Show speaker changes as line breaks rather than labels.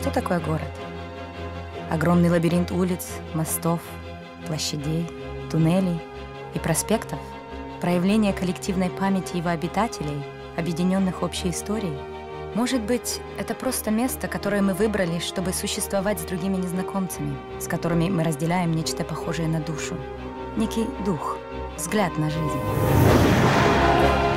Что такое город? Огромный лабиринт улиц, мостов, площадей, туннелей и проспектов, проявление коллективной памяти его обитателей, объединенных общей историей. Может быть, это просто место, которое мы выбрали, чтобы существовать с другими незнакомцами, с которыми мы разделяем нечто похожее на душу. Некий дух, взгляд на жизнь.